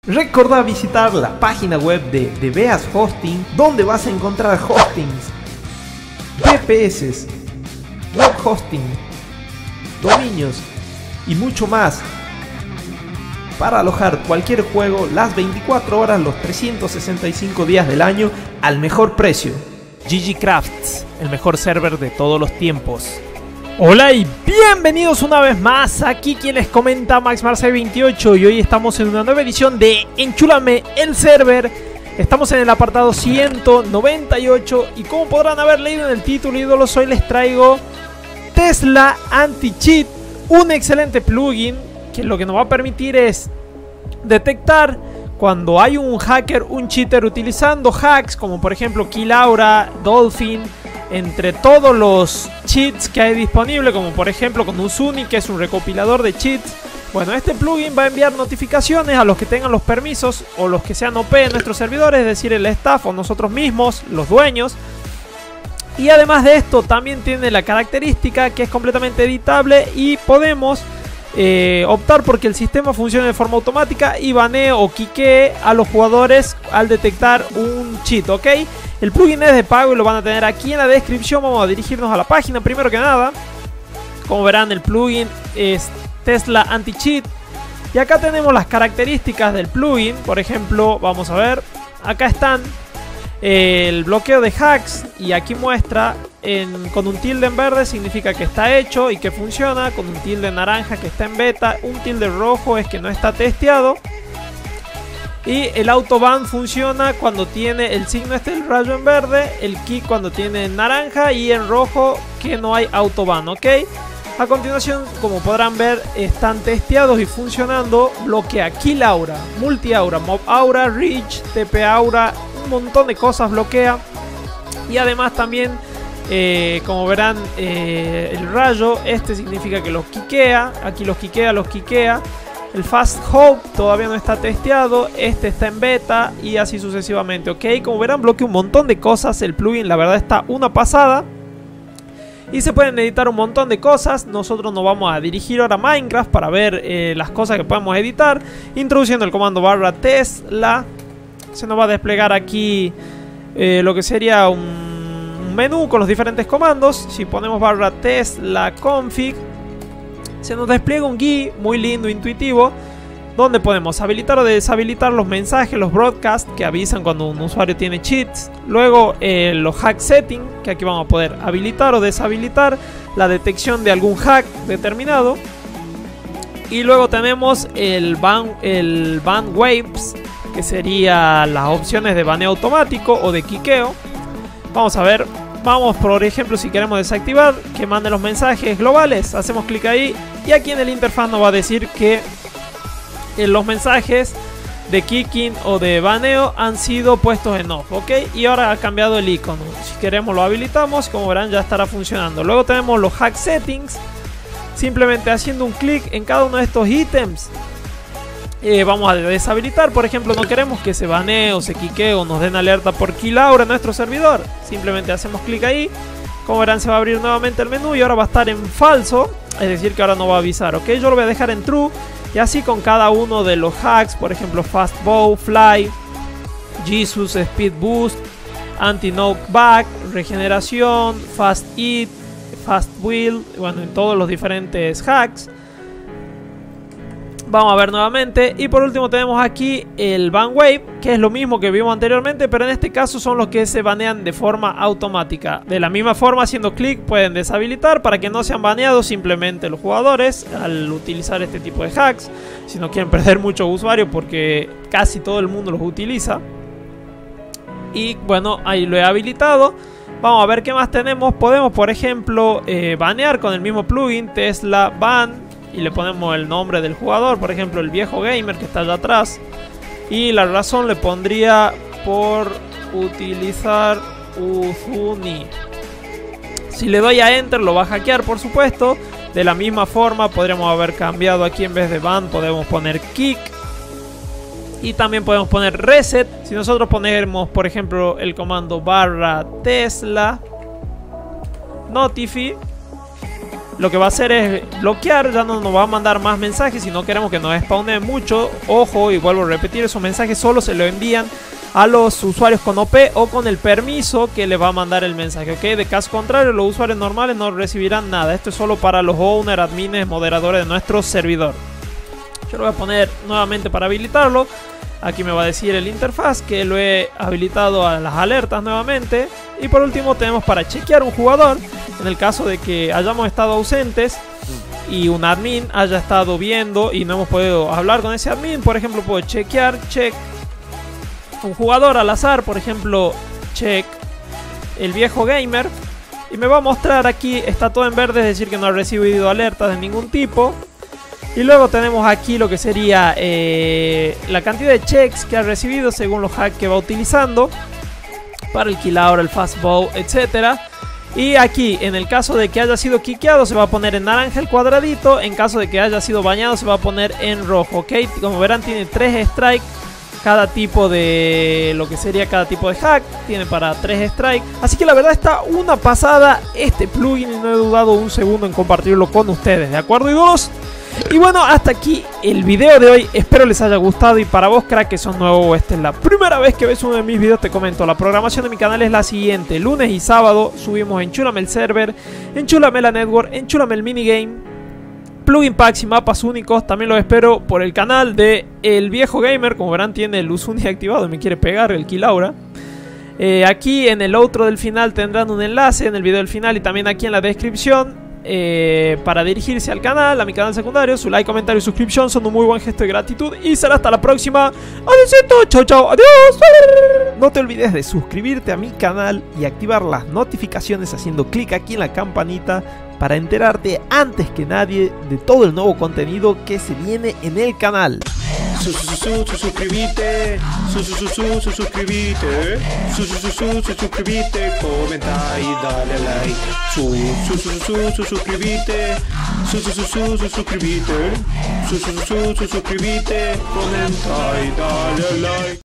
Recordá visitar la página web de Debeas Hosting, donde vas a encontrar hostings, VPS, web hosting, dominios y mucho más para alojar cualquier juego las 24 horas, los 365 días del año al mejor precio. GG Crafts, el mejor server de todos los tiempos. Hola y bienvenidos una vez más, aquí quien les comenta MaxMarcel28 y hoy estamos en una nueva edición de Enchúlame el server. Estamos en el apartado 198 y como podrán haber leído en el título, ídolos, hoy les traigo Tesla Anti-Cheat, un excelente plugin que lo que nos va a permitir es detectar cuando hay un hacker, un cheater utilizando hacks como por ejemplo Kilaura, Dolphin, entre todos los cheats que hay disponible, como por ejemplo con Uzuni, que es un recopilador de cheats. Bueno, este plugin va a enviar notificaciones a los que tengan los permisos o los que sean OP en nuestros servidores, es decir, el staff o nosotros mismos, los dueños. Y además de esto también tiene la característica que es completamente editable y podemos optar porque el sistema funcione de forma automática y banee o quiquee a los jugadores al detectar un cheat, ¿ok? El plugin es de pago y lo van a tener aquí en la descripción. Vamos a dirigirnos a la página primero que nada. Como verán, el plugin es Tesla Anti-Cheat. Y acá tenemos las características del plugin. Por ejemplo, vamos a ver. Acá están el bloqueo de hacks. Y aquí muestra con un tilde en verde significa que está hecho y que funciona. Con un tilde naranja que está en beta. Un tilde rojo es que no está testeado. Y el autoban funciona cuando tiene el signo el rayo en verde, el kick cuando tiene en naranja y en rojo que no hay autoban, ¿ok? A continuación, como podrán ver, están testeados y funcionando. Bloquea Kilaura, Multi-Aura, Mob-Aura, Reach, TP-Aura, un montón de cosas bloquea. Y además también, como verán, el rayo, significa que los quiquea, aquí los quiquea. El Fast Hope todavía no está testeado, está en beta y así sucesivamente, ¿ok? Como verán, bloquea un montón de cosas, el plugin la verdad está una pasada. Y se pueden editar un montón de cosas, nosotros nos vamos a dirigir ahora a Minecraft para ver las cosas que podemos editar. Introduciendo el comando /Tesla, se nos va a desplegar aquí lo que sería un menú con los diferentes comandos. Si ponemos /Tesla config, se nos despliega un GUI muy lindo, intuitivo, donde podemos habilitar o deshabilitar los mensajes, los broadcasts que avisan cuando un usuario tiene cheats. Luego los hack settings, que aquí vamos a poder habilitar o deshabilitar la detección de algún hack determinado. Y luego tenemos el ban waves, que sería las opciones de baneo automático o de quiqueo. Vamos a ver. Vamos, por ejemplo, si queremos desactivar que mande los mensajes globales, hacemos clic ahí y aquí en el interfaz nos va a decir que los mensajes de kicking o de baneo han sido puestos en off, ¿ok? Y ahora ha cambiado el icono. Si queremos lo habilitamos, como verán ya estará funcionando. Luego tenemos los hack settings. Simplemente haciendo un clic en cada uno de estos ítems vamos a deshabilitar. Por ejemplo, no queremos que se banee o se quiquee o nos den alerta por Kilaura en nuestro servidor. Simplemente hacemos clic ahí. Como verán, se va a abrir nuevamente el menú y ahora va a estar en falso, es decir que ahora no va a avisar, ¿ok? Yo lo voy a dejar en true y así con cada uno de los hacks. Por ejemplo, Fast Bow, Fly, Jesus, Speed Boost, Anti-Knockback, Regeneración, Fast Eat, Fast Build, bueno, en todos los diferentes hacks. Vamos a ver nuevamente. Y por último tenemos aquí el ban wave, que es lo mismo que vimos anteriormente, pero en este caso son los que se banean de forma automática. De la misma forma, haciendo clic pueden deshabilitar para que no sean baneados simplemente los jugadores al utilizar este tipo de hacks, si no quieren perder muchos usuarios, porque casi todo el mundo los utiliza. Y bueno, ahí lo he habilitado. Vamos a ver qué más tenemos. Podemos, por ejemplo, banear con el mismo plugin Tesla Ban y le ponemos el nombre del jugador, por ejemplo el viejo gamer que está allá atrás, y la razón le pondría por utilizar Uzuni. Si le doy a enter lo va a hackear, por supuesto. De la misma forma podríamos haber cambiado aquí, en vez de ban podemos poner kick y también podemos poner reset. Si nosotros ponemos por ejemplo el comando /Tesla notify, lo que va a hacer es bloquear, ya no nos va a mandar más mensajes. Si no queremos que nos spawne mucho, ojo, y vuelvo a repetir, esos mensajes solo se lo envían a los usuarios con OP o con el permiso que le va a mandar el mensaje, ¿ok? De caso contrario, los usuarios normales no recibirán nada. Esto es solo para los owners, admins, moderadores de nuestro servidor. Yo lo voy a poner nuevamente para habilitarlo. Aquí me va a decir el interfaz que lo he habilitado a las alertas nuevamente. Y por último tenemos para chequear un jugador. En el caso de que hayamos estado ausentes y un admin haya estado viendo y no hemos podido hablar con ese admin, por ejemplo, puedo chequear, un jugador al azar, por ejemplo, check el viejo gamer, y me va a mostrar aquí, está todo en verde, es decir que no ha recibido alertas de ningún tipo. Y luego tenemos aquí lo que sería la cantidad de checks que ha recibido según los hacks que va utilizando para el kill hour, el fastbow, etcétera. Y aquí, en el caso de que haya sido quiqueado, se va a poner en naranja el cuadradito. En caso de que haya sido bañado, se va a poner en rojo, ¿ok? Como verán, tiene 3 strikes cada tipo de lo que sería cada tipo de hack. Tiene para 3 strikes. Así que la verdad está una pasada este plugin y no he dudado un segundo en compartirlo con ustedes, ¿de acuerdo, ídolos? Y bueno, hasta aquí el video de hoy. Espero les haya gustado. Y para vos, crack, que sos nuevo o esta es la primera vez que ves uno de mis videos, te comento. La programación de mi canal es la siguiente: lunes y sábado subimos Enchúlame el server, Enchúlame la network, Enchúlame el minigame, plugin packs y mapas únicos. También los espero por el canal de El Viejo Gamer. Como verán, tiene el Uzuni activado y me quiere pegar el kill aura. Aquí en el outro del final tendrán un enlace en el video del final y también aquí en la descripción para dirigirse al canal, a mi canal secundario. Su like, comentario y suscripción son un muy buen gesto de gratitud. Y será hasta la próxima. Adiósito, chau chau, adiós. No te olvides de suscribirte a mi canal y activar las notificaciones haciendo clic aquí en la campanita para enterarte antes que nadie de todo el nuevo contenido que se viene en el canal. Suscríbete, suscríbete, suscríbete, comenta y dale like. Suscríbete, suscríbete, comenta y dale like.